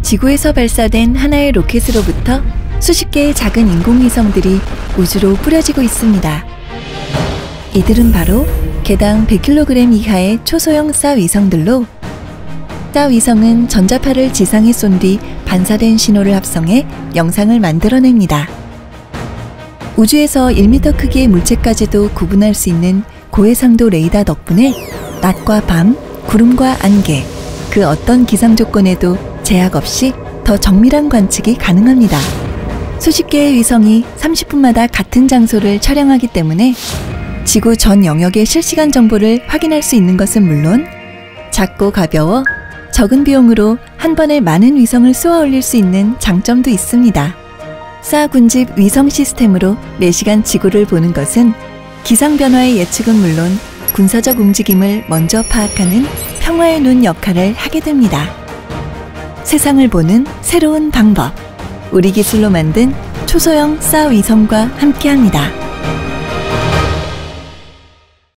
지구에서 발사된 하나의 로켓으로부터 수십 개의 작은 인공위성들이 우주로 뿌려지고 있습니다. 이들은 바로 개당 100kg 이하의 초소형 쌀 위성들로, 쌀 위성은 전자파를 지상에 쏜 뒤 반사된 신호를 합성해 영상을 만들어냅니다. 우주에서 1m 크기의 물체까지도 구분할 수 있는 고해상도 레이더 덕분에 낮과 밤, 구름과 안개, 그 어떤 기상 조건에도 제약 없이 더 정밀한 관측이 가능합니다. 수십 개의 위성이 30분마다 같은 장소를 촬영하기 때문에 지구 전 영역의 실시간 정보를 확인할 수 있는 것은 물론 작고 가벼워 적은 비용으로 한 번에 많은 위성을 쏘아 올릴 수 있는 장점도 있습니다. 쌀 군집 위성 시스템으로 4시간 지구를 보는 것은 기상 변화의 예측은 물론 군사적 움직임을 먼저 파악하는 평화의 눈 역할을 하게 됩니다. 세상을 보는 새로운 방법, 우리 기술로 만든 초소형 쌀 위성과 함께합니다.